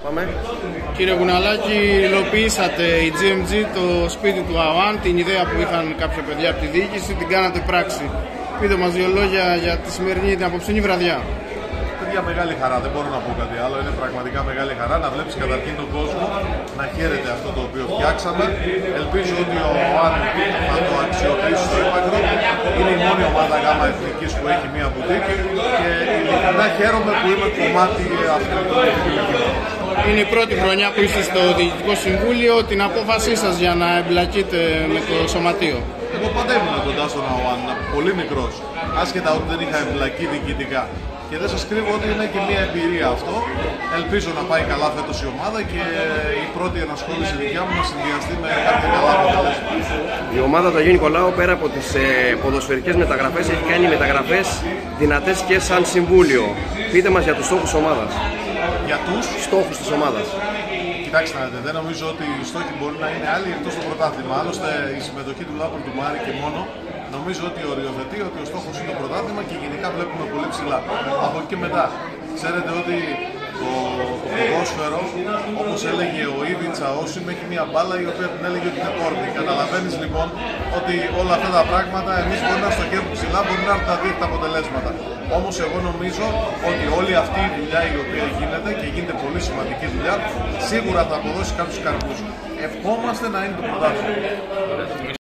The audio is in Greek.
Πάμε. Κύριε Κουναλάκη, υλοποιήσατε η GMG το σπίτι του ΑΟΑΝ, την ιδέα που είχαν κάποια παιδιά από τη διοίκηση, την κάνατε πράξη. Πείτε μας δύο λόγια για τη σημερινή, την απόψινή βραδιά. Παιδιά, μεγάλη χαρά, δεν μπορώ να πω κάτι άλλο. Είναι πραγματικά μεγάλη χαρά να βλέπεις καταρχήν τον κόσμο να χαίρεται αυτό το οποίο φτιάξαμε. Ελπίζω ότι ο ΑΟΑΝ θα το αξιοποιήσει στο έπακρο. Είναι η μόνη ομάδα ΓΑΜΑ Εθνικής που έχει μία μπουτίκ και ειλικρινά χαίρομαι που είμαι κομμάτι αυτού του επιχειρηματικού. Είναι η πρώτη χρονιά που είστε στο Διοικητικό Συμβούλιο. Την απόφασή σας για να εμπλακείτε με το σωματείο. Εγώ πάντα ήμουν κοντά στον ΑΟΑΝ, πολύ μικρός, άσχετα ότι δεν είχα εμπλακεί διοικητικά. Και δεν σας κρύβω ότι είναι και μια εμπειρία αυτό. Ελπίζω να πάει καλά φέτος η ομάδα και η πρώτη ενασχόληση δικιά μου να συνδυαστεί με κάποια καλά αποτελέσματα. Η ομάδα του Αγίου Νικολάου, πέρα από τις ποδοσφαιρικές μεταγραφές, έχει κάνει μεταγραφές δυνατές και σαν συμβούλιο. Πείτε μας για τους στόχους της ομάδας. Για τους στόχους της ομάδας. Κοιτάξτε, δεν νομίζω ότι οι στόχοι μπορεί να είναι άλλοι εκτός το πρωτάθλημα. Άλλωστε, η συμμετοχή του Λάπρου του Μάρη και μόνο νομίζω ότι οριοθετεί ότι ο στόχος είναι το πρωτάθλημα και γενικά βλέπουμε πολύ ψηλά. Από εκεί και μετά, ξέρετε ότι το ποδόσφαιρο, όπως έλεγε ο Ήβιτσα Όσιμ, έχει μια μπάλα η οποία την έλεγε ότι είναι κόρνη. Καταλαβαίνεις λοιπόν ότι όλα αυτά τα πράγματα εμείς μπορεί να στοχεύουμε ψηλά, μπορεί να έρθουν τα δίχτα αποτελέσματα. Όμως εγώ νομίζω ότι όλη αυτή η δουλειά η οποία γίνεται και γίνεται πολύ σημαντική δουλειά, σίγουρα θα αποδώσει κάποιους καρπούς. Ευχόμαστε να είναι το πρωτάθλημα.